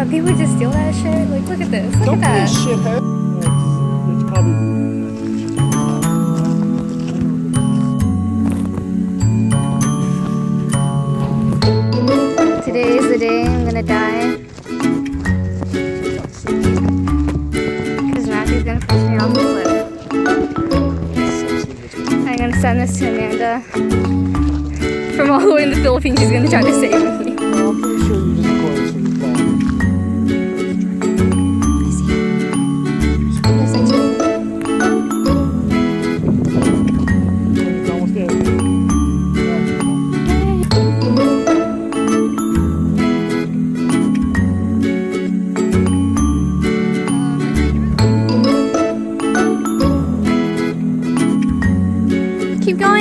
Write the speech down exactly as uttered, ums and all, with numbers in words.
god, people just steal that shit. Like, look at this. Look Don't at that. be a shithead. It's, it's probably. Today is the day I'm gonna die. Because Matthew's gonna push me off the cliff. I'm gonna send this to Amanda. From all the way in the Philippines, she's gonna try to save me. I'm pretty sure you just recorded so you fall. Yes, I do. It's almost there. Keep going.